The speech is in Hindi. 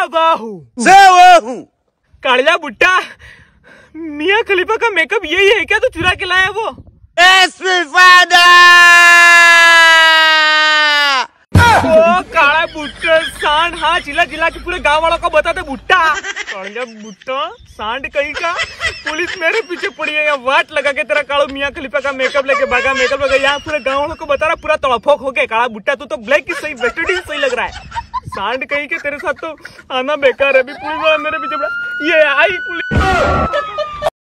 वो हूँ कालिया बुट्टा। मियाँ खलीफा का मेकअप यही है क्या? तो चुरा के लाया वो? ओ काला बुट्टा सांड। हाँ चिल्ला चिल्ला के पूरे गांव वालों को बताते बुट्टा। कालिया बुट्टा सांड कहीं का। पुलिस मेरे पीछे पड़ी है। यहाँ वाट लगा के तेरा कालू मियाँ खलीफा का मेकअप लेके भागा। मेकअप लगा यहाँ पूरे गांव वालों को बता रहा। पूरा तड़फोक हो गया। काला बुट्टा तू तो ब्लैक ही सही, वेस्टर्न सही लग रहा है। सांड कहीं के तेरे साथ तो आना बेकार है। अभी पुलिस वाला मेरे पीछे पड़ा। ये आई पुलिस।